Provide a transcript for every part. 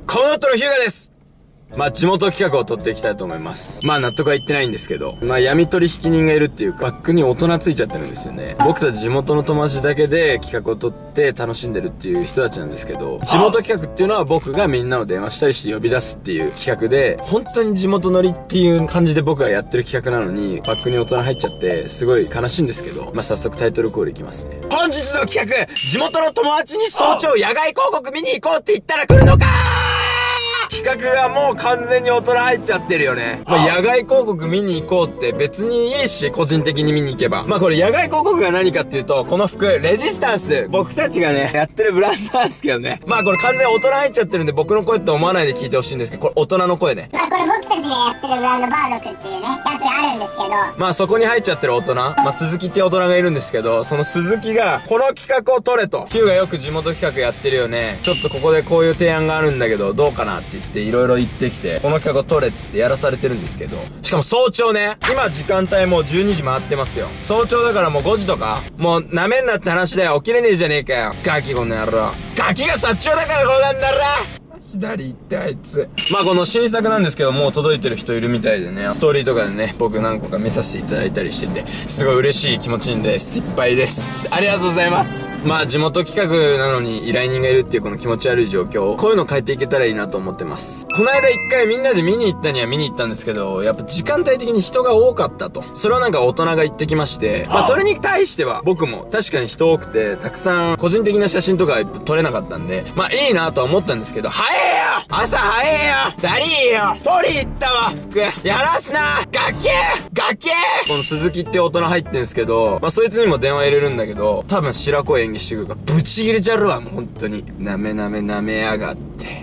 コムドットのヒューガです。まあ地元企画を取っていきたいと思います。まあ納得はいってないんですけど、まあ闇取引人がいるっていうか、バックに大人ついちゃってるんですよね。僕たち地元の友達だけで企画を取って楽しんでるっていう人たちなんですけど、地元企画っていうのは僕がみんなを電話したりして呼び出すっていう企画で、本当に地元乗りっていう感じで僕がやってる企画なのに、バックに大人入っちゃって、すごい悲しいんですけど、まあ早速タイトルコールいきますね。本日の企画、地元の友達に早朝野外広告見に行こうって言ったら来るのか企画がもう完全に大人入っちゃってるよね。まあ、野外広告見に行こうって別にいいし、個人的に見に行けば。まあ、これ野外広告が何かっていうと、この服、レジスタンス。僕たちがね、やってるブランドなんですけどね。まあ、これ完全大人入っちゃってるんで、僕の声って思わないで聞いてほしいんですけど、これ大人の声ね。 まあ、これ僕たちがやってるブランドバードクっていうね、やつがあるんですけど。 まあ、そこに入っちゃってる大人。まあ、鈴木って大人がいるんですけど、その鈴木が、この企画を取れと。ヒューがよく地元企画やってるよね。ちょっとここでこういう提案があるんだけど、どうかなって言って、いろいろ言ってきて、この企画を取れっつってやらされてるんですけど、しかも早朝ね、今時間帯もう12時回ってますよ。早朝だからもう5時とか、もうなめんなって話だよ。起きれねえじゃねえかよ。ガキこの野郎。ガキが殺鳥だからこうなんだろ。左行ってあいつ。まあこの新作なんですけど、もう届いてる人いるみたいでね、ストーリーとかでね、僕何個か見させていただいたりしてて、すごい嬉しい気持ちいいんです。いっぱいです。ありがとうございます。まあ地元企画なのに依頼人がいるっていうこの気持ち悪い状況、こういうの変えていけたらいいなと思ってます。この間一回みんなで見に行ったには見に行ったんですけど、やっぱ時間帯的に人が多かったと。それをなんか大人が言ってきまして、まあそれに対しては僕も確かに人多くて、たくさん個人的な写真とか撮れなかったんで、まあいいなとは思ったんですけど、早えよ朝早えよだりーよ取り行ったわ服やらすなガキガキこの鈴木って大人入ってんすけど、まあそいつにも電話入れるんだけど、多分白子演技してくるからブチギレちゃるわ、もう本当に。なめやがって。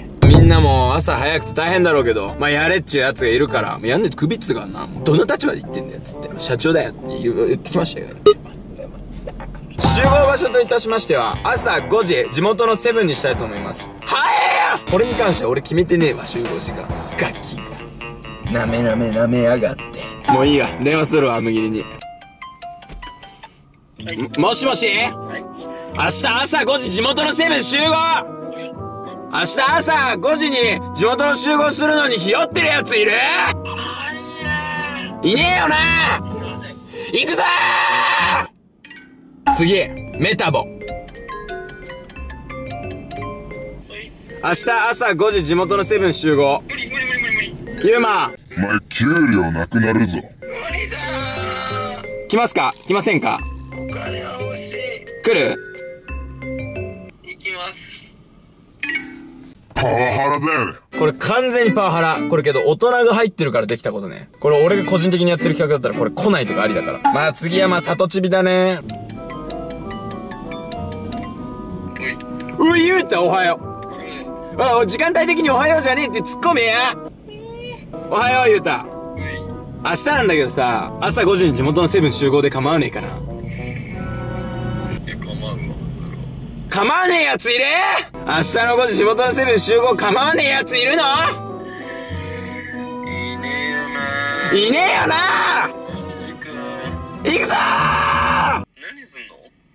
みんなも朝早くて大変だろうけど、まあやれっちゅうやつがいるから、やんねえと首っつうかな。どんな立場で言ってんだよつって。社長だよって言ってきましたよね。集合場所といたしましては、朝5時、地元のセブンにしたいと思います。早えよこれに関しては俺決めてねえわ、集合時間。ガキが。なめやがって。もういいわ、電話するわ、アムギリに。もしもし、明日朝5時地元のセブン集合。明日朝5時に地元の集合するのにひよってるやついる？いねえよな。行くぞー。次、メタボ。明日朝5時地元のセブン集合。無理。ユーマ。 お前給料なくなるぞ。無理だー。来ますか？来ませんか？ お金は欲しい。 来る？ 行きます。パワハラだよね。 これ完全にパワハラ。これけど大人が入ってるからできたことね。これ俺が個人的にやってる企画だったらこれ来ないとかありだから。まあ次はまあ里チビだね。ゆうたおはよう。あ、時間帯的におはようじゃねえって突っ込めや。おはようゆうた。明日なんだけどさ、朝5時に地元のセブン集合で構わねえかな。構わねえやついる？明日の5時地元のセブン集合構わねえやついるの？ いねえよな。 いねえよな。行くぞー。 何すんの？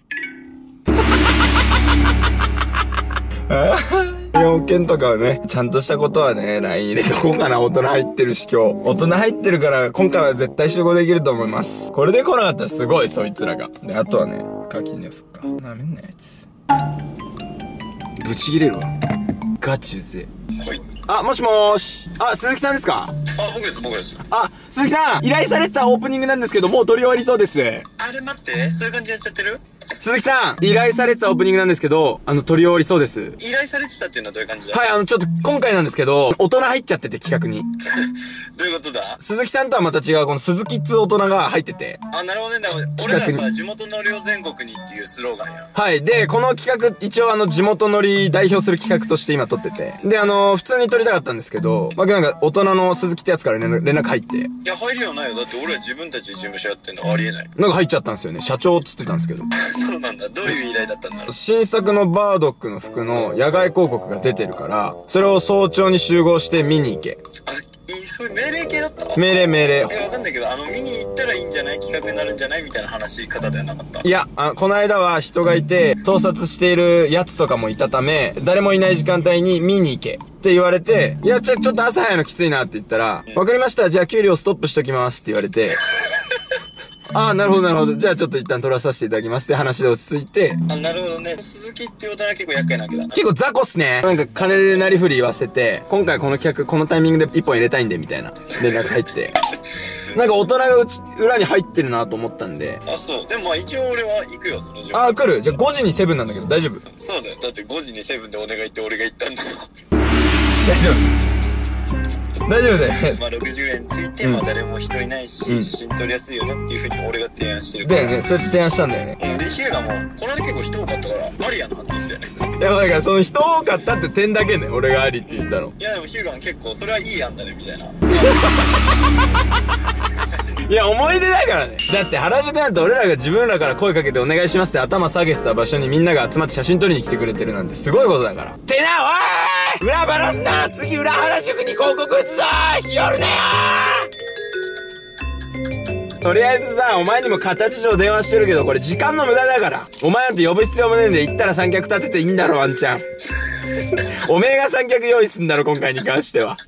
要件とかはね、ちゃんとしたことはね、LINE 入れとこうかな。大人入ってるし今日。大人入ってるから、今回は絶対集合できると思います。これで来なかったらすごい、そいつらが。で、あとはね、課金ですか。なめんなやつ。ブチギレるわ。ガチうぜえ。 はい。 あ、もしもーし。あ、鈴木さんですか？ あ、僕です。 あ、鈴木さん、依頼されてたオープニングなんですけど、もう撮り終わりそうです。 あれ待って、そういう感じやっちゃってる？ 鈴木さん、依頼されてたオープニングなんですけど、撮り終わりそうです。 依頼されてたっていうのはどういう感じだ？ はい、ちょっと今回なんですけど、大人入っちゃってて企画に。 どういうことだ？ 鈴木さんとはまた違う、この鈴木っつ大人が入ってて。 あ、なるほどね。俺らさ、地元のりを全国にっていうスローガンや。 はい。で、この企画、一応地元のり代表する企画として今撮ってて。で、普通に撮りたかったんですけど、まあ、なんか大人の鈴木ってやつから連絡入って。 いや、入りはないよ。だって俺ら自分たちで事務所やってんのありえない。 なんか入っちゃったんですよね。社長っつってたんですけど。 そうなんだ。どういう依頼だったんだろう。 新作のバードックの服の野外広告が出てるから、それを早朝に集合して見に行け。 あ、いそれ命令系だった？ 命令。 わかんないけど、見に行ったらいいんじゃない、企画になるんじゃないみたいな話し方ではなかった？ いや、この間は人がいて、盗撮しているやつとかもいたため、誰もいない時間帯に見に行けって言われて、いや、ちょっと朝早いのきついなって言ったら、わかりました、じゃあ給料ストップしときますって言われて、ああ、なるほど。じゃあちょっと一旦取らさせていただきますって話で落ち着いて。 あ、なるほどね。鈴木って大人は結構厄介なわけだな。 結構雑魚っすね。なんか金でなりふり言わせて、今回この企画このタイミングで一本入れたいんでみたいな連絡入って。なんか大人が裏に入ってるなと思ったんで。 あ、そう。でもまあ一応俺は行くよ、その時間。 ああ、来る。じゃあ5時にセブンなんだけど大丈夫？ そうだよ。だって5時にセブンでお願いって俺が言ったんだよ。 大丈夫。大丈夫だよ。 まあ60円ついて、まあ誰も人いないし、写真撮りやすいよねっていう風に俺が提案してるから。 だよね、そうやって提案したんだよね。 で、ヒューガも、この間結構人多かったから、ありやなって言ってたよね。 いや、だからその人多かったって点だけね、俺がありって言ったの。 いやでもヒューガも結構、それはいい案だね、みたいな。 いや、思い出だからね。だって原宿なんて俺らが自分らから声かけてお願いしますって頭下げてた場所にみんなが集まって写真撮りに来てくれてるなんてすごいことだから。ってな、おーい裏バラすな、次裏原宿に広告打つぞー、日和ねよー。とりあえずさ、お前にも形上電話してるけど、これ時間の無駄だから。お前なんて呼ぶ必要もねえんで、行ったら三脚立てていいんだろ、ワンチャン。おめえが三脚用意すんだろ、今回に関しては。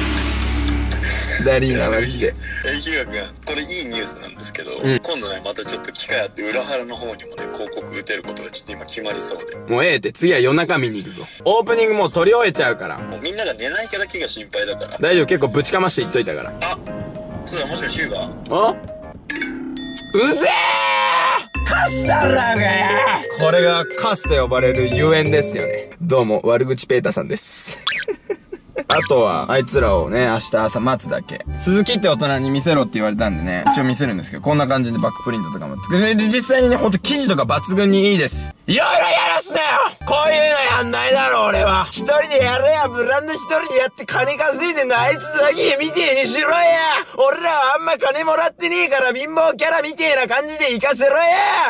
ダリーな、マジで。 ヒューガ君、これいいニュースなんですけど、今度ね、またちょっと機会あって裏原の方にもね、広告打てることがちょっと今決まりそうで。 もうええって、次は夜中見に行くぞ。オープニングもう撮り終えちゃうから。 もうみんなが寝ないかだけが心配だから。 大丈夫、結構ぶちかまして言っといたから。 あ、そうだ、もしかしてヒューガあうぜーカスだろがやこれがカスと呼ばれるゆえんですよね。どうも、悪口ペータさんです。あとは、あいつらをね、明日朝待つだけ。鈴木って大人に見せろって言われたんでね、一応見せるんですけど、こんな感じでバックプリントとかも。で、実際にね、ほんと生地とか抜群にいいです。いろいろやらすなよこういうのやんないだろ、俺は。一人でやれや、ブランド一人でやって金稼いでんのあいつだけみてえにしろや俺らはあんま金もらってねえから貧乏キャラみてえな感じで行かせろや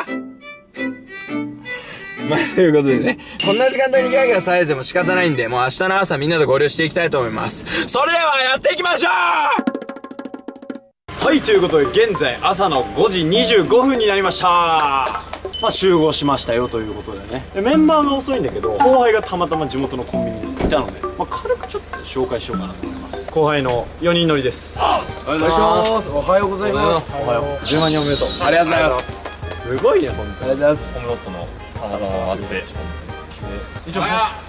まあ、ということでね、こんな時間帯にギャーギャーされても仕方ないんで、もう明日の朝みんなで合流していきたいと思います。それではやっていきましょう。 はい、ということで現在朝の5時25分になりました。まあ集合しましたよということでね。でメンバーが遅いんだけど、後輩がたまたま地元のコンビニにいたので、まあ、軽くちょっと紹介しようかなと思います。後輩の4人乗りです。 おはようございます。おはようございます。 おはよう。10万人おめでとう。 ありがとうございます。 すごいね、本当に。ありがとうございます。 コムドットの様々もあって一応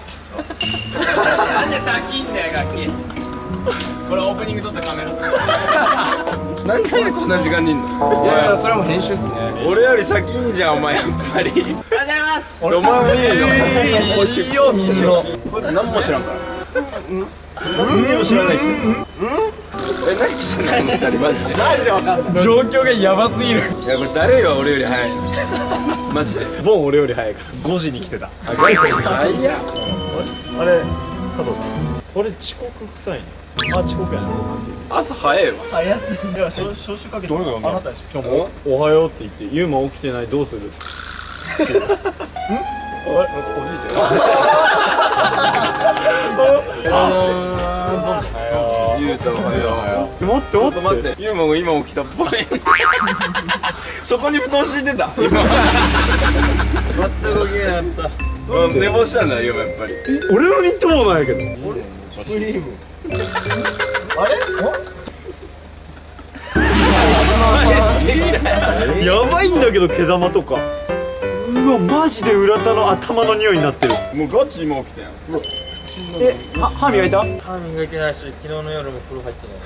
なんで先んだよ、楽器。これオープニング撮ったカメラ。なんでこんな時間にいんの？いやいや、それはもう編集っすね。俺より先んじゃん、お前やっぱり。おはようございます。お前もいいよ。いいよ。こいつ何も知らんから。何も知らない人。何してんのこの二人マジで。マジでわかんない。状況がヤバすぎる。いやこれ誰が俺より早いの？マジで。 ボン俺より早いから5時に来てた。 あ、ガチ早いや。 あれ佐藤さん、これ遅刻臭いね。あ、遅刻やな。 朝早いわ。 早すぎ。いや、招集かけてあなたでしょ。でもおはようって言って、ユウマ起きてない、どうする？ん？あれ、なんかおじいちゃん。 ゆうたおはよう。 待って待って、ゆうまも今起きたっぽい。そこに布団敷いてた。今。全く動けなかった。寝坊したんだ、ゆうまやっぱり。 俺のニットもないけど。 スプリームやばいんだけど、毛玉とか。うわ、マジで浦田の頭の匂いになってる。 もうガチ今起きたよ。 歯磨いた？ 歯磨いてないし、昨日の夜も風呂入って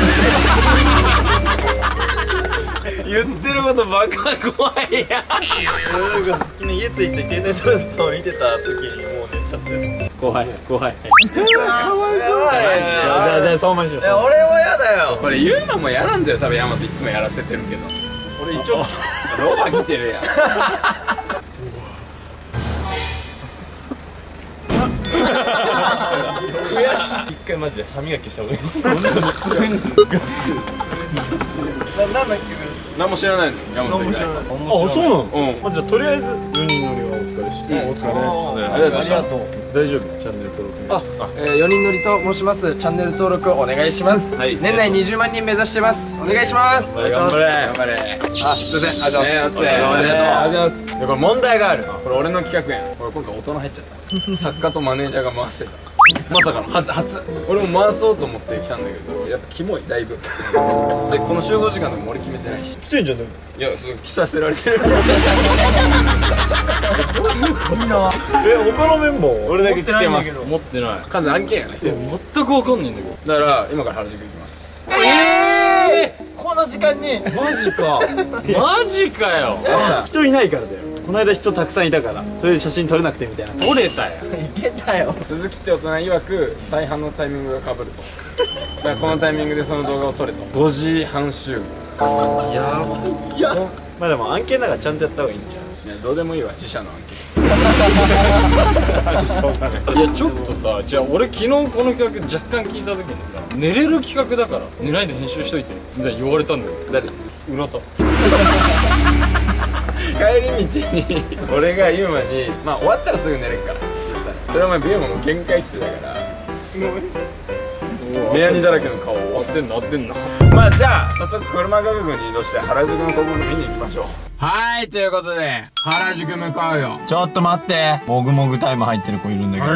ない。 言ってることバカ怖いや。 昨日家着いて携帯ソフトを見てた時にもう寝ちゃってた。 後輩。 かわいそうじゃじゃあそうましょう。 俺もやだよ。これユーマも嫌なんだよ。多分ヤマトいつもやらせてるけど。俺一応ロバ来てるやん。 一回マジで歯磨きした方がいいです。 なんだっけ。何も知らないの。ヤマト以外。 あ、そうなの？ うん。 まあじゃあとりあえず4人乗りはお疲疲れしてお疲れありがとう。大丈夫？チャンネル登録。 4人乗りと申します。チャンネル登録お願いします。年内20万人目指してます。お願いします。 頑張れ。 頑張れ。すいません、ありがとうございます。ありがとうございます。で、これ問題がある。これ俺の企画やん。これ今回大人入っちゃった作家とマネージャーが回してた。まさかの初。俺も回そうと思って来たんだけど、やっぱキモい、だいぶ。で、この集合時間でも俺決めてないし。 来てんじゃん。でもいや、その着させられてる。 他のメンバー俺だけ来てます。 持ってない。 数案件やね。 全くわかんないんだけど。 だから今から原宿行きます。 この時間にマジか。 マジかよ。 人いないからだよ。この間人たくさんいたから、それで写真撮れなくてみたいな。 取れたよ。 いけたよ。 鈴木って大人曰く再販のタイミングが被ると。だからこのタイミングでその動画を撮れと。5時半集合。 まあでも案件だからちゃんとやった方がいいんじゃん。 いや、どうでもいいわ、自社の案件。 いやちょっとさ、じゃあ俺昨日この企画若干聞いた時にさ、寝れる企画だから寝ないで編集しといてみたいに言われたんだよ。 誰？ 浦田。 帰り道に俺がユーマに「まあ終わったらすぐ寝れっから」って言ったら、それはお前ユーマも限界来てたから目やにだらけの顔を。 合ってんな合ってんな。 まあじゃあ早速車価格に移動して原宿の広告見に行きましょう。はい、ということで原宿向かうよ。 ちょっと待って、もぐもぐタイム入ってる子いるんだけど。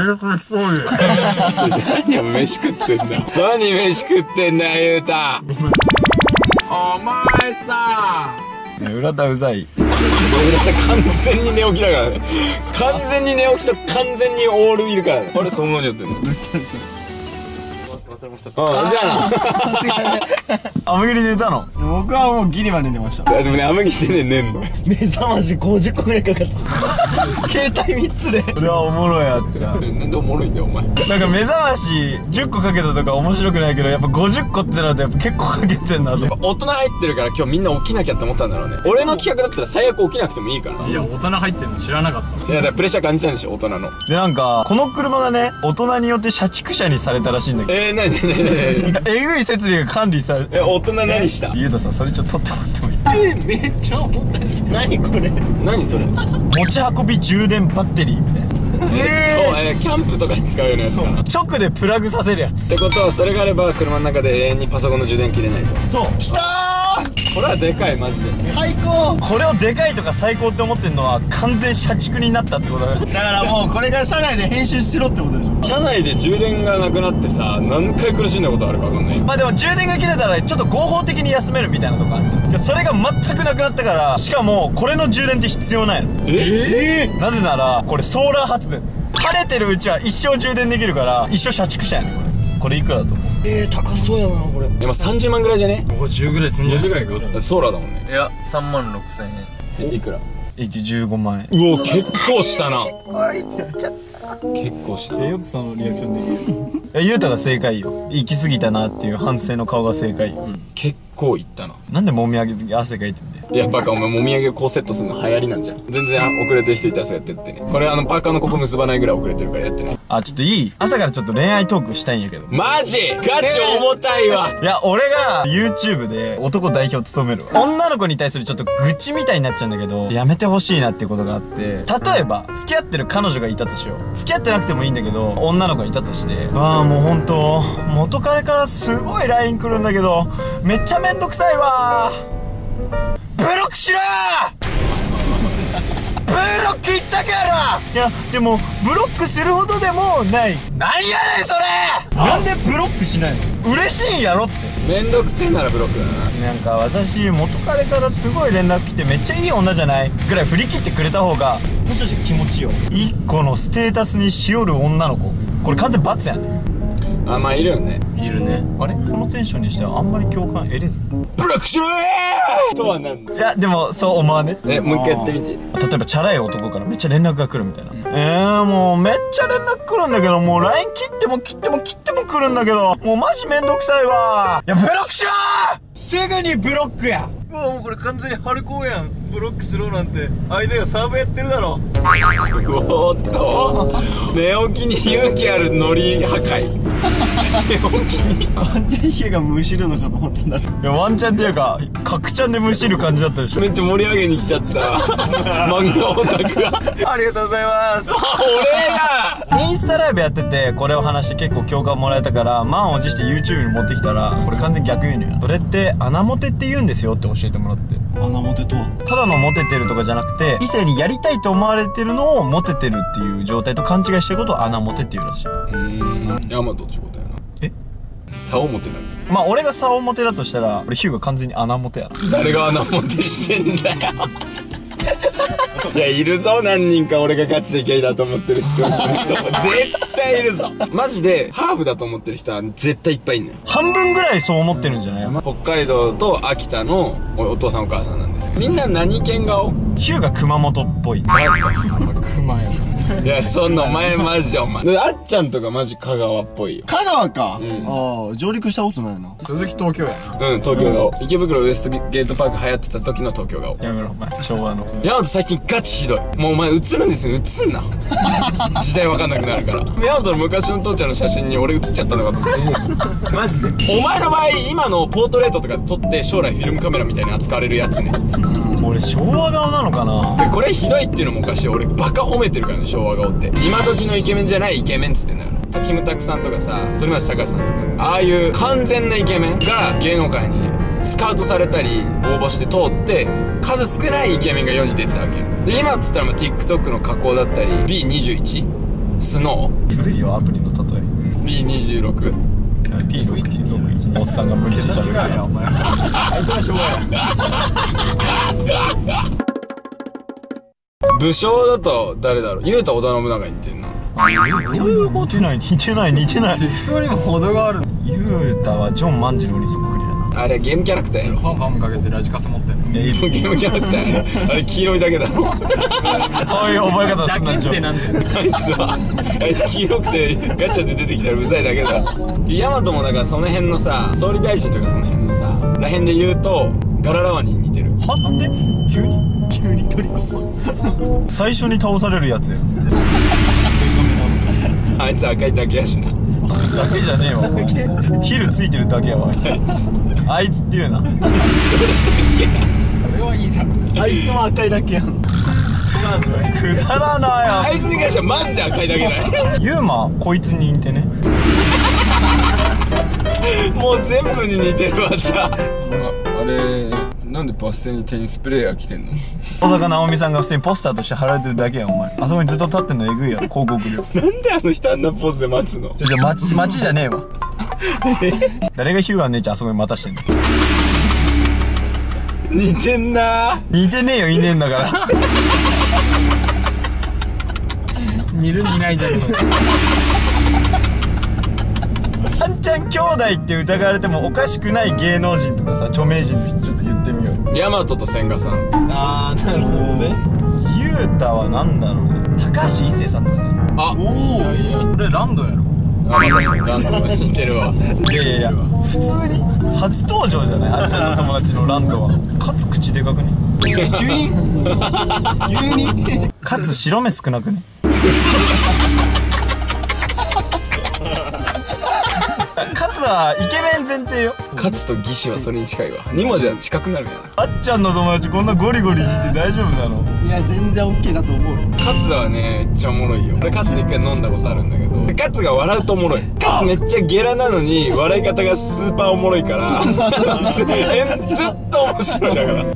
何を飯食ってんだ。何飯食ってんだよ、ゆうた。お前さ、 浦田うざい。 完全に寝起きだからね。完全に寝起きと完全にオールいるからね。あれ、そんなにやってんの？じゃあアムギリ寝たの？僕はもうギリまで寝ました。 あでもね、アムギってね、寝んの。 目覚まし50個ぐらいかかって携帯3つで。それはおもろいやっちゃう。 なんでおもろいんだよ、お前。 なんか目覚まし10個かけたとか面白くないけど、やっぱ50個ってなるとやっぱ結構かけてんなと。 大人入ってるから今日みんな起きなきゃって思ったんだろうね。俺の企画だったら最悪起きなくてもいいから。 いや大人入ってんの知らなかった。 いや、だからプレッシャー感じたんでしょ、大人の。 でなんかこの車がね、大人によって車畜車にされたらしいんだけど。 なにえぐい設備が管理されて。 大人何した？ ゆうたさん、それちょっと撮ってもらってもいい？ めっちゃ重たい。 何これ？ 何それ？ 持ち運び充電バッテリーみたいな。 そう、キャンプとかに使うようなやつかな。 直でプラグさせるやつってことは、それがあれば車の中で永遠にパソコンの充電切れないと。 そうきたこれはでかい、マジで最高。これをでかいとか最高って思ってんのは完全車畜になったってことだからもうこれから車内で編集しろってことでしょ。 車内で充電がなくなってさ、何回苦しんだことあるか分かんない。 まあでも充電が切れたらちょっと合法的に休めるみたいなとこあるんだよ。それが全くなくなったから、しかもこれの充電って必要ないの。なぜならこれソーラー発電。晴れてるうちは一生充電できるから一生車畜車やねん。これいくらだと思う？高そうやなこれ。 今30万ぐらいじゃね 50ぐらいすんじゃん。 50ぐらいか。だってソーラーだもんね。 いや3万6000円。 いくら 15万円。 うお、結構したな。結構したな。 よくそのリアクションできる。ゆうたが正解よ。行き過ぎたなっていう反省の顔が正解よ。 結構いったな。 なんでもみあげて汗かいてんだよ。 いや、バカ、お前もみあげをこうセットするの流行りなんじゃん。全然遅れてる人いたらそうやってってね。これパーカーのここ結ばないぐらい遅れてるからやってね。 あ、ちょっといい？朝からちょっと恋愛トークしたいんやけど。 マジ？ガチ重たいわ。 いや、俺が YouTube で男代表務めるわ。女の子に対するちょっと愚痴みたいになっちゃうんだけど、やめてほしいなっていうことがあって、例えば、付き合ってる彼女がいたとしよう。付き合ってなくてもいいんだけど、女の子がいたとして、もうほんと、元彼からすごい LINE 来るんだけど、めっちゃめんどくさいわ。ブロックしろブロック言ったから。いやでもブロックするほどでもない。なんやねんそれ。なんでブロックしないの？嬉しいんやろって。 めんどくせえならブロックだな。 なんか私元彼からすごい連絡来てめっちゃいい女じゃないぐらい振り切ってくれた方がもしかして気持ちいいよ。一個のステータスにしよる女の子、これ完全罰やね。 あ、まあいるよね。 いるね。 あれこのテンションにしてはあんまり共感得れず。 ブロックしろーとはなんだ。 いやでもそう思わね。 もう一回やってみて。 例えばチャラい男からめっちゃ連絡が来るみたいな。もうめっちゃ連絡来るんだけど、もう LINE 切っても切っても切っても来るんだけど、もうマジめんどくさいわ。いやブロックしろー。すぐにブロックや。 もうこれ完全に春高やん。ブロックしろなんて相手がサーブやってるだろ。 おーっと寝起きに勇気あるノリ破壊。 本気に。 ワンちゃんヒゲがむしるのかと思ったんだろ。 いやワンチャンっていうか角ちゃんでむしる感じだったでしょ。 めっちゃ盛り上げに来ちゃった漫画オタクが。 ありがとうございます。 俺インスタライブやっててこれを話して結構共感もらえたから満を持して YouTube に持ってきたらこれ完全に逆輸入。それって穴モテって言うんですよって教えてもらって。 穴モテとはただのモテてるとかじゃなくて異性にやりたいと思われてるのをモテてるっていう状態と勘違いしてることを穴モテっていうらしい。 ヤマトってことやな。 え差を持てない。 まあ俺が差をモテだとしたら俺ヒューが完全に穴モテやな。 誰が穴モテしてんだよ。いやいるぞ何人か俺がガチでゲイだと思ってる視聴者の人絶対いるぞ。マジでハーフだと思ってる人は絶対いっぱいいんのよ。 半分ぐらいそう思ってるんじゃない？ 北海道と秋田のお父さんお母さんなんですけど、みんな何県顔？ ヒューが熊本っぽい。 熊やいやそんなお前マジお前であっちゃんとかマジ香川っぽいよ。 香川か。 んああ、上陸したことないな。 鈴木東京やな。 うん、東京顔。池袋ウエストゲートパーク流行ってた時の東京顔。 やめろお前昭和の。 ヤマト最近ガチひどい。もうお前映るんですよ。映んな。時代わかんなくなるから。ヤマトの昔の父ちゃんの写真に俺映っちゃったのかと思って。マジで。お前の場合今のポートレートとかで撮って将来フィルムカメラみたいに扱われるやつね。 俺昭和顔なのかな。 でこれひどいっていうのもおかしい。俺バカ褒めてるからね昭和顔って。今時のイケメンじゃないイケメンっつってんだから。キムタクさんとかさ、反町隆史さんとかああいう完全なイケメンが芸能界にスカウトされたり応募して通って数少ないイケメンが世に出てたわけで、今っつったらもう TikTok の加工だったり B21 スノー古いよアプリの例え。 B26 P61 のおっさんが無理してしゃべるから。 お前。 あいつは昭和や。 武将だと誰だろう。雄太織田信長言ってんな。 似てない似てない似てない。 適当にも程がある。 ゆうたはジョン万次郎にそっくりだな。 あれゲームキャラクターやろ。 ファンかけてラジカセ持ってんの。 ゲームキャラクターやろ。あれ黄色いだけだろ。 そういう覚え方すんなだけってなんだよ。 あいつはあいつ黄色くてガチャで出てきたらうざいだけだ。ヤマトもだからその辺のさ総理大臣とかその辺のさら辺で言うとガララワニに似てる。 はなんで急にトリコ最初に倒されるやつや。 あいつ赤いだけやしな。 だけじゃねえわお前ヒルついてるだけやわあいつっていうな。 それはいいじゃん。 あいつも赤いだけやん。 くだらないあいつに関してはマジで赤いだけだよ。 ユーマこいつに似てね。 もう全部に似てるわ。じゃああれなんでバス停にテニスプレーヤー来てんの。 小坂直美さんが普通にポスターとして貼られてるだけやお前。あそこにずっと立ってんのえぐいやろ広告料。 なんであの人あんなポーズで待つの。 じゃ街じゃねえわ誰がヒューガー姉ちゃんあそこに待たしてんの。 似てんな。 似てねえよいねえんだから似る似ないじゃねえ。 あんちゃん兄弟って疑われてもおかしくない芸能人とかさ著名人の人ちょっと言ってみようよ。 ヤマトと千賀さん。 あーなるほどね。ゆうたはなんだろうね。高橋一生さんとかね。 あいやいや、それランドやろ。 あ確かにランドが似てるわ。 いや普通に初登場じゃないあっちゃんの友達のランドは。かつ口でかくね。 急にかつ白目少なくね。かつはイケメン前提よ。 カツと義士はそれに近いわ。2文字は近くなるやん。 あっちゃんの友達こんなゴリゴリいじって大丈夫なの。 いや全然 OK だと思う。 カツはねめっちゃおもろいよ。俺カツ一回飲んだことあるんだけどカツが笑うとおもろい。カツめっちゃゲラなのに笑い方がスーパーおもろいからずっと面白いだから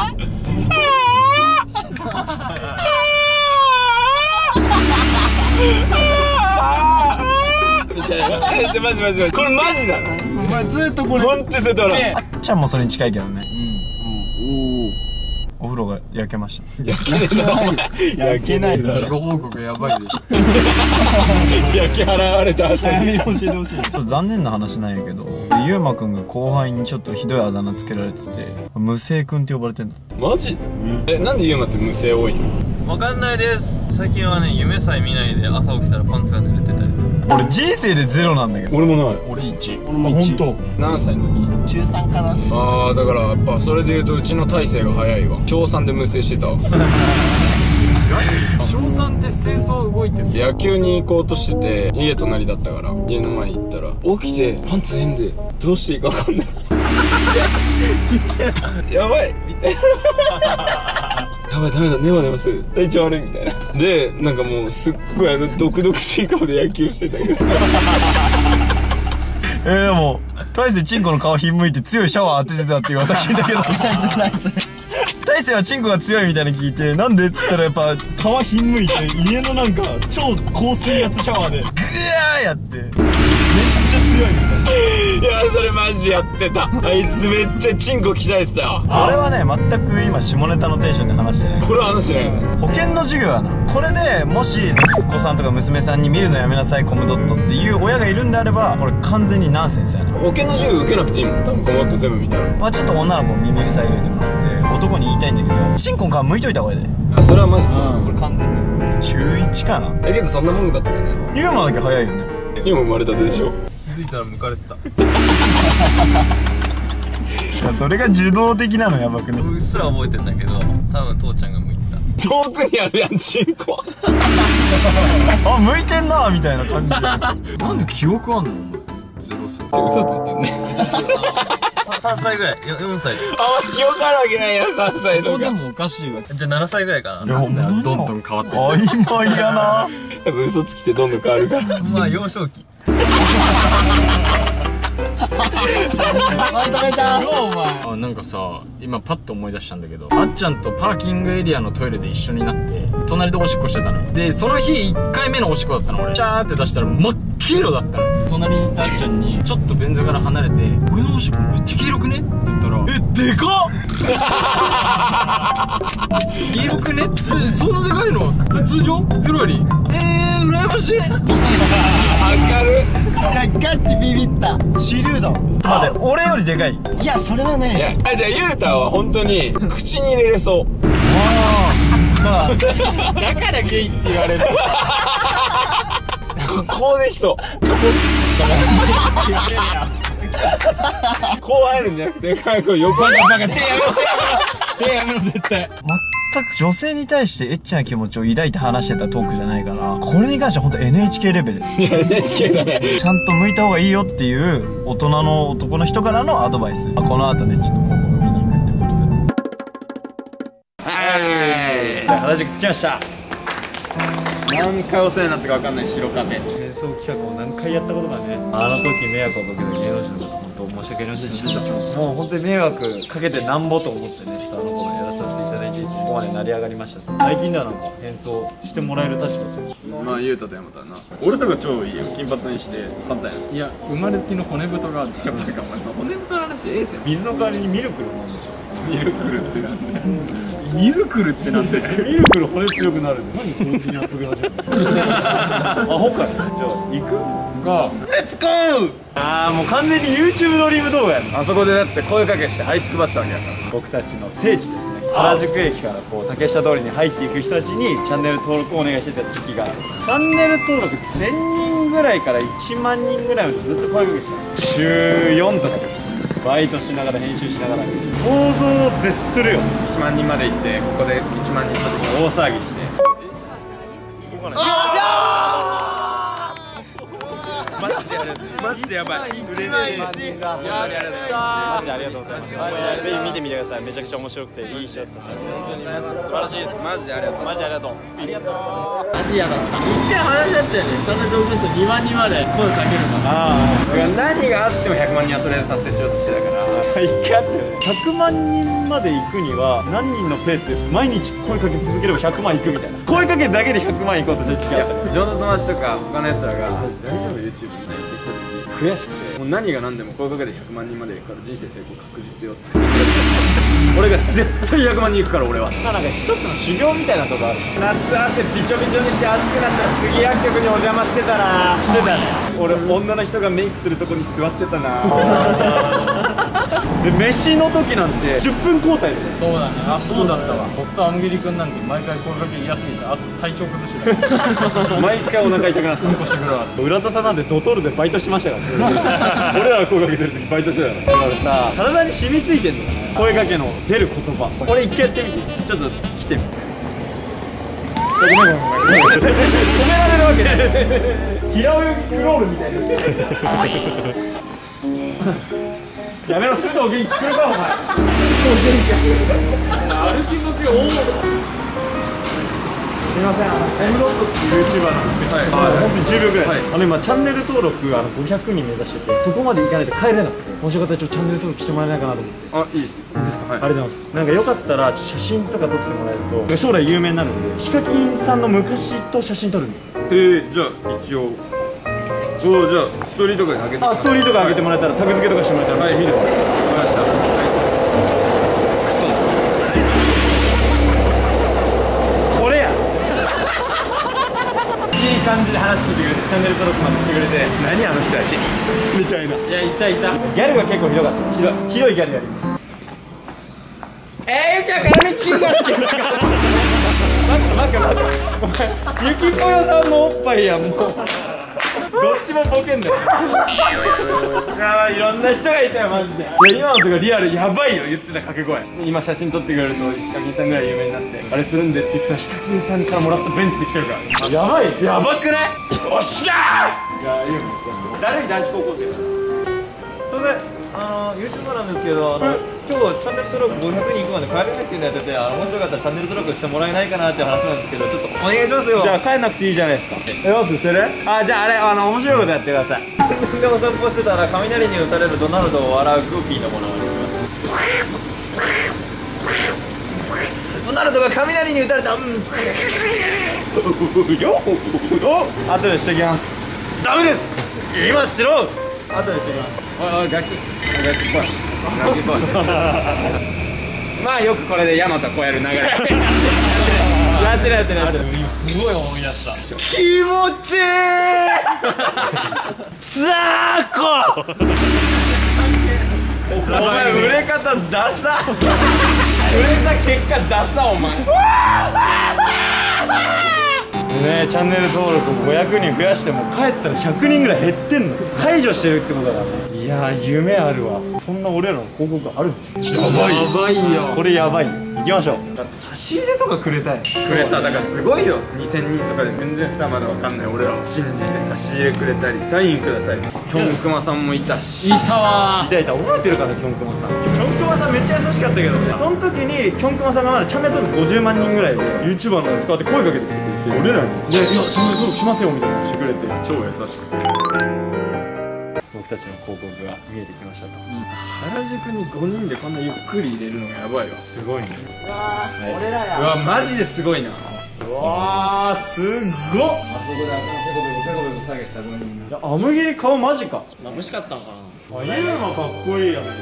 みたいな。マジこれマジだな。 お前ずっとこれほんとそれと笑う。 あっちゃんもそれに近いけどね。お風呂が焼けました。 焼けねえなお前。焼けないだ事ろ。 後報告やばいでしょ。 焼け払われた後に早めに教えてほしい。 ちょっと残念な話なんやけどゆうまくんが後輩にちょっとひどいあだ名つけられてて無声くんって呼ばれてんだって。 マジ？なんでユーマって無声多いの？ わかんないです。最近はね夢さえ見ないで朝起きたらパンツが濡れてたりする。 俺人生でゼロなんだけど。 俺もない。 俺1。 俺も1。 当何歳の時？ 中3かな。 ああだからやっぱそれで言うとうちの大勢が早いわ。小3で無声してたわ。 よ小3って清掃動いてる。 野球に行こうとしてて、家隣だったから家の前に行ったら起きてパンツ変でどうしていいか分かんないやばいみたいなやばいダメだ、ネバネバしてる、体調悪いみたいな。でなんかもうすっごい毒々しい顔で野球してたけどでも大勢チンコの顔ひんむいて強いシャワー当ててたっていう噂聞いたけど大勢はチンコが強いみたいな聞いて、なんでっつったらやっぱ皮ひんむいて家のなんか超高水圧シャワーでグワーやってめっちゃ強いみたいな。 いやそれマジやってた。あいつめっちゃチンコ鍛えてたわ。 俺はね全く今下ネタのテンションで話してない。 これは話してないの。 保険の授業やな。これでもし息子さんとか娘さんに見るのやめなさいコムドットっていう親がいるんであれば、これ完全にナンセンスやな。 保険の授業受けなくていいもん、多分コムドット全部見たら。 まあちょっと女の子耳塞いでおいてもらって、男に言いたいんだけどチンコの皮むいといた方がいいで。 あそれはマジそう。 これ完全に中1かな。 だけどそんなもんだったからね。 ユーマだけ早いよね。 今生まれたてでしょ。 気づいたら向かれてた。 いやそれが受動的なのやばくね。 うっすら覚えてんだけど、多分父ちゃんが向いてた。 遠くにあるやんチンコあ向いてんなみたいな感じでなんで記憶あんのお前。ゼロ歳。 嘘ついてんね 3歳ぐらい、4歳。 あ記憶あるわけないやん3歳とか。 でもおかしいわ。 じゃあ7歳ぐらいかな。 どんどん変わってる。 曖昧やな。 やっぱ嘘つきってどんどん変わるからまあ幼少期。 あなんかさ今パッと思い出したんだけど、あっちゃんとパーキングエリアのトイレで一緒になって隣でおしっこしてたのよ。でその日1回目のおしっこだったの俺。チャーって出したら真っ黄色だったのよ。隣にいたあっちゃんにちょっと便座から離れて「俺のおしっこめっちゃ黄色くね?」って言ったら「えでかっ黄色くねそんなでかいの通常ゼロより羨ましい」 明るガチビビった。手榴弾。 待って俺よりでかい。 いやそれはね。 いやじゃあゆうたは本当に口に入れれそうまあだからゲイって言われる。 こうできそうこう入るんじゃなくてこう横にバカ手やめろ絶対。 全く女性に対してエッチな気持ちを抱いて話してたトークじゃないから、これに関しては本当 NHK レベル。 いや NHK だね。 ちゃんと向いた方がいいよっていう大人の男の人からのアドバイス。この後ねちょっと広告見に行くってことで。 はい原宿着きました。 何回お世話になったか分かんない白壁。 演奏企画を何回やったことかね。あの時迷惑をかけた芸能人の方本当申し訳ありませんでした。もう本当に迷惑かけてなんぼと思ってね、あの頃やらさせていただいていて、ここまで成り上がりました。最近ではなんか演奏してもらえる立場というか、 まあゆうたと山田な。俺とか超いいよ、金髪にして簡単やん。 いや生まれつきの骨太がある。 やっぱなんかお前さ骨太の話ええって。 水の代わりにミルクル飲んでミルクルってなんだよ。 ミルクルってなんでミルクル骨強くなるんで。何このうちに遊び始めたアホかよ。じゃあ行くがレッツゴー。 ああもう完全に YouTube ドリーム動画やん。 あそこでだって声かけして這いつくばってたわけやから。 僕たちの聖地ですね。原宿駅からこう竹下通りに入っていく人たちにチャンネル登録をお願いしてた時期がある。チャンネル登録1000人ぐらいから1万人ぐらいまでずっと声かけしてた。週4とかでバイトしながら編集しながら想像を絶するよ。 1万人まで行ってここで1万人の時に大騒ぎしてマジでやる。マジでやばい。売れねえ。 マジでありがとうございます。ぜひ見てみてください。めちゃくちゃ面白くていい人だったし、本当に素晴らしいです。 マジでありがとう。 マジでありがとう。 アジアだった。一回話し合ったよね。チャンネル登録者数2万人まで声かけるかあだから何があっても100万人はとりあえず達成しようとしてたから。 あ一回あったよね。100万人まで行くには何人のペースで毎日声かけ続ければ100万行くみたいな。声かけるだけで100万行こうとしてる時期あったね。 ジョーの友達とか他のやつらがマジ大丈夫 YouTube みたいな言ってきた時悔しくて、もう何が何でも声かけで100万人まで行くから人生成功確実よって俺が絶対100万人行くから俺は。 なんか一つの修行みたいなとこある。 夏汗びちょびちょにして暑くなったら杉薬局にお邪魔してたな。 してたね。 俺女の人がメイクするとこに座ってたなで飯の時なんて10分交代でら。そうだね。あそうだったわ。僕とアムギリ君なんて毎回声かけ嫌すぎて朝体調崩してた。 毎回お腹痛くなってうんこしてくるわ。 浦田さんなんでドトールでバイトしてましたからね俺らが声かけてる時バイトしてたから。だからさ体に染みついてんのかね、声かけの出る言葉。俺一回やってみて。ちょっと来てみて。 止められるわけない平泳ぎクロールみたいなやめろ、すぐお元気来るかお前。歩き向き多い。すみません、タイムロットっていう YouTuber なんですけど、本当に10秒ぐらい、今チャンネル登録500人目指してて、そこまで行かないと帰れなくて、もしよかったらチャンネル登録してもらえないかなと思って。 あ、いいですよ。いいですか。はい。 ありがとうございます。なんかよかったら写真とか撮ってもらえると将来有名になるので、ヒカキンさんの昔と写真撮るんで。 じゃあ一応。じゃあストーリーとかに上げて。 ストーリーとか上げてもらえたら、タグ付けとかしてもらえたら見てもらえる。 わかりました。クソ。 これや。いい感じで話聞いてくれて、チャンネル登録までしてくれて、何あの人たちみたいな。 いや、いたいた。 ギャルが結構ひどかった。ひどいギャルやります。ゆきは絡みチキンだっけ。待ってゆきぽよさんのおっぱいやん、もうどっちもボケんだよ。いろんな人がいたよマジで。いや、今のとかリアルやばいよ、言ってた掛け声。今写真撮ってくれるとヒカキンさんぐらい有名になって、あれするんでって言ったらヒカキンさんからもらったベンツで来てるから。やばい、やばくない？おっしゃー。いや、いいよ。だるい男子高校生だ。それでYouTuber なんですけど、今日チャンネル登録500人いくまで帰れないっていうのやってて、もしよかったらチャンネル登録してもらえないかなっていう話なんですけど、ちょっとお願いしますよ。じゃあ帰んなくていいじゃないですか。マジする？じゃああれ面白いことやってください。でお散歩してたら雷に打たれるドナルドを笑うグーフィーのものにします。ドナルドが雷に打たれた。後でしてきます。ダメです。今しろ。後でしてきます。おいガキ来い。まあよくこれでヤマトこうやる流れ。やってる。すごい思い出した。気持ちいい。さあこ。お前売れ方ダサ。売れた結果ダサお前。ね、チャンネル登録500人増やしても帰ったら100人ぐらい減ってんの。解除してるってことだから。いやー、夢あるわ。そんな俺らの広告あるんだ。やばいよ。これやばいよ。行きましょう。だって差し入れとかくれたい。くれた。だからすごいよ。2000人とかで全然さ、まだわかんない俺らを信じて差し入れくれたり、サインください。キョンクマさんもいたし。いたわー。いた。覚えてるかな、キョンクマさん。キョンクマさんめっちゃ優しかったけどね。その時にキョンクマさんがまだチャンネル登録50万人ぐらいで YouTuber の使って声かけてきてくれて、俺らに「いやチャンネル登録しますよ」みたいなのしてくれて、超優しくて僕たちの広告が見えてきましたと。原宿に5人でこんなゆっくり入れるのがやばいわ。すごいね。うわー、俺らや。うわ、マジですごいな。うわー、すっごっ。あそこでペコペコ下げた5人が。アムギリ顔マジか。眩しかったのかな。ユーマかっこいいやん。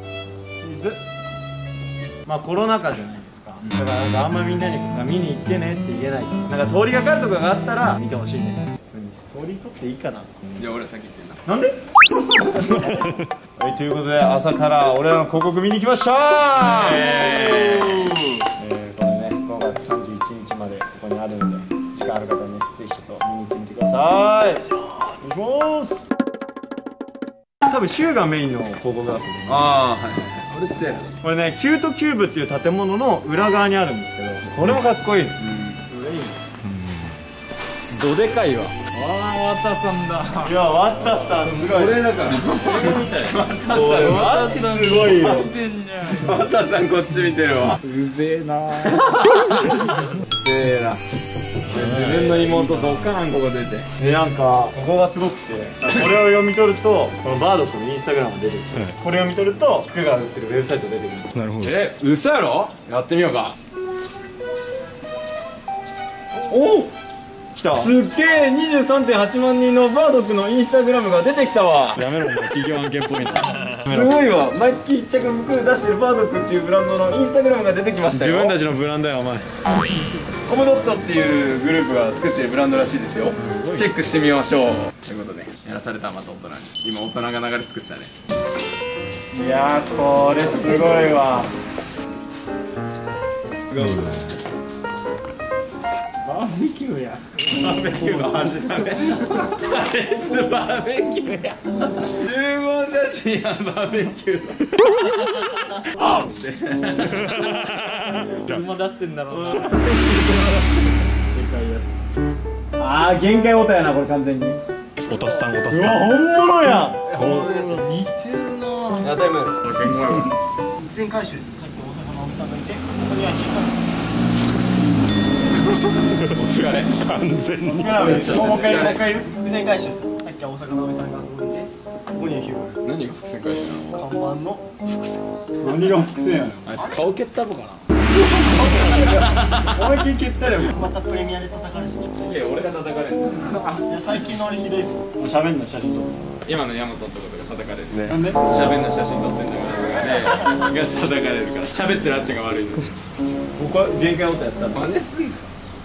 まあコロナ禍じゃないですか。だからなんかあんまみんなに見に行ってねって言えない。なんか通りがかるとかがあったら見てほしいね。普通にストーリー撮っていいかな。じゃあ俺先行ってんな。なんで？はい、ということで朝から俺らの広告見に来ましたー。これね、5月31日までここにあるんで、時間ある方ね、ぜひちょっと見に行ってみてください。お願いします。多分ヒューがメインの広告だと思う。ああ、はい。これね、キュートキューブっていう建物の裏側にあるんですけど、これもかっこいい。どでかいわ。ワッタさんだ。いや、ワッタさんすごい。これだから。ワッタさんマジすごいよ。ワッタさんこっち見てるわ。うぜえな。うぜえな。自分の妹ドッカーンここ出て。なんかここがすごくて、これを読み取るとこのバード君のインスタグラムが出てくる。これを読み取ると服が売ってるウェブサイト出てくる。なるほど。嘘やろ？やってみようか。おお。来た。すっげえ 23.8 万人のバードクのインスタグラムが出てきたわ。やめろお前、企業案件っぽいな。すごいわ。毎月1着服出してるバードクっていうブランドのインスタグラムが出てきましたよ。自分たちのブランドやお前。コムドットっていうグループが作ってるブランドらしいですよ。チェックしてみましょう。ということでやらされたまた大人に。今大人が流れ作ってたね。いやー、これすごいわ。バーベキューや。バーベキューの端だね。あいつバーベキューや。集合写真やバーベキュー。あっ。車出してんだろうな。 あー限界オタやなこれ完全に。 おとっさんおとっうわさん。 本物やん。 やタイム伏線回収です。さっき大阪のおじさんがいて、ここには引完全に。 もう一回言う。伏線回収です。さっきは大阪のおじさんがあそこにいて、ここにはヒューガ何が伏線回収なの？ 看板の伏線。 何が伏線やねん。 あいつ顔蹴ったのかな？ 思いっきり蹴ったらまたプレミアで叩かれてる。 いや俺が叩かれるんだよ。 いや最近の俺ひどいっすよ。 喋んの写真撮る。 今のヤマトってことが叩かれるね。 なんで？ 喋んな写真撮ってんじゃんとかで東叩かれるから喋ってるあっちゃんが悪いの。 僕は限界オタやったんだ。 真似すんな。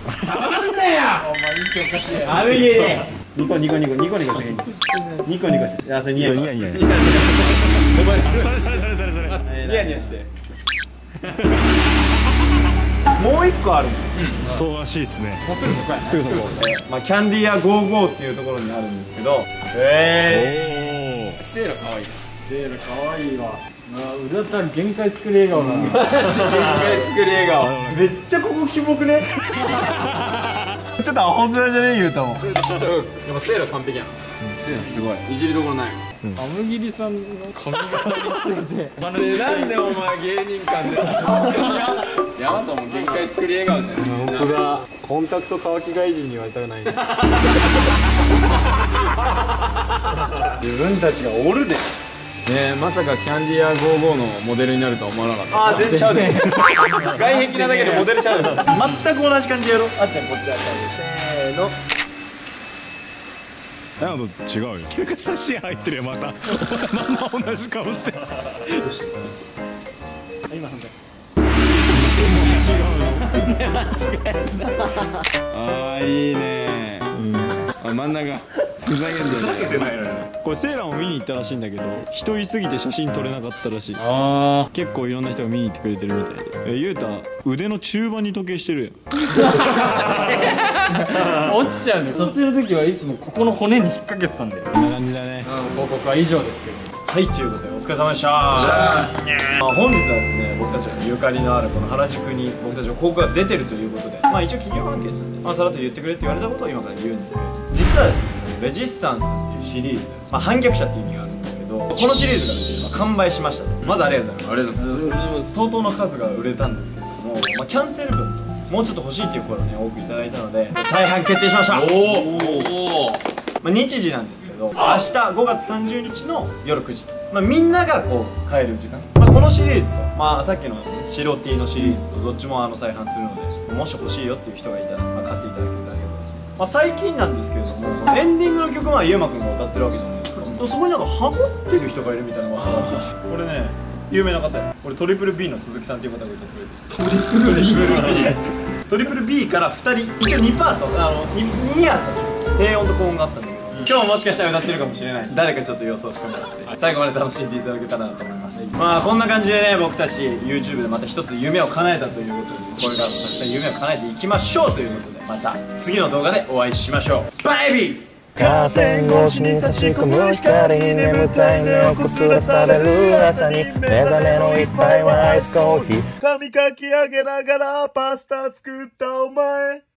あるいえニコニコニコニコニコしてニコニコして。あそれニヤニヤニヤ。 お前それそれ。 ニヤニヤしてもう一個あるの。 そうらしいっすね。 もうすぐそこやな。 すぐそこ。 まあキャンディア55っていうところになるんですけど。 セーラ可愛い。 セール可愛いわ。 裏田限界作り笑顔だな。 限界作り笑顔。 めっちゃここキモくね。ちょっとアホ面じゃねえ言うたもん。 でもセーラ完璧やな。セーラすごい。いじりどころない。 ハムギリさんの髪型について。 なんでお前芸人間で。ヤマトも限界作り笑顔じゃん。 本当だ。コンタクト乾き外人に言われたくない。自分たちがおるで。 ねえまさかキャンディア55のモデルになるとは思わなかった。 ああ全然ちゃうで。外壁なだけでモデルちゃうで。全く同じ感じでやろう。あっちゃんこっちあったせーの。 なんと違うよ。結構差し入ってるよまた。まんま同じ顔して。 今なんだ。 ああいいね。あ真ん中ふざけんじゃない。 これセーラも見に行ったらしいんだけど、人いすぎて写真撮れなかったらしい。結構いろんな人が見に行ってくれてるみたいで。ゆうた腕の中盤に時計してるやん。 落ちちゃうね。撮影の時はいつもここの骨に引っ掛けてたんだよ。 こんな感じだね。 報告は以上ですけど。 はい、ということでお疲れ様でした。まあ本日はですね、僕たちのゆかりのあるこの原宿に僕たちの広告が出てるということで、まあ一応企業案件なんで、まあさらっと言ってくれって言われたことを今から言うんですけど、実はですね、レジスタンスっていうシリーズ、まあ反逆者っていう意味があるんですけど、このシリーズがですね、完売しましたと。まずありがとうございます。ありがとうございます。相当の数が売れたんですけれども、まあキャンセル分ともうちょっと欲しいっていう声をね多くいただいたので再販決定しました。まあ、日時なんですけど、明日5月30日の夜9時と、まあ、みんながこう帰る時間、まあ、このシリーズと、まあ、さっきの白 T のシリーズとどっちも再販するので、もし欲しいよっていう人がいたら、まあ、買っていただけたらありがとうございます。まあ、最近なんですけれどもエンディングの曲はゆうまくんが歌ってるわけじゃないですか。そこになんかハモってる人がいるみたいな噂があったらしい。これね有名な方よ。これトリプル B の鈴木さんっていう方が歌ってくれてる。トリプル B から2人一応2パート2あったでしょ。低音と高音があったんだけど、今日もしかしたら歌ってるかもしれない。誰かちょっと予想してもらって最後まで楽しんでいただけたらなと思います。まあこんな感じでね、僕たち YouTube でまた一つ夢を叶えたということで、これからもたくさん夢を叶えていきましょうということで、また次の動画でお会いしましょう。バイビー。 カーテン越しに差し込む光に眠たい目をこすらされる朝に、目覚めの一杯はアイスコーヒー。 髪かき上げながらパスタ作ったお前。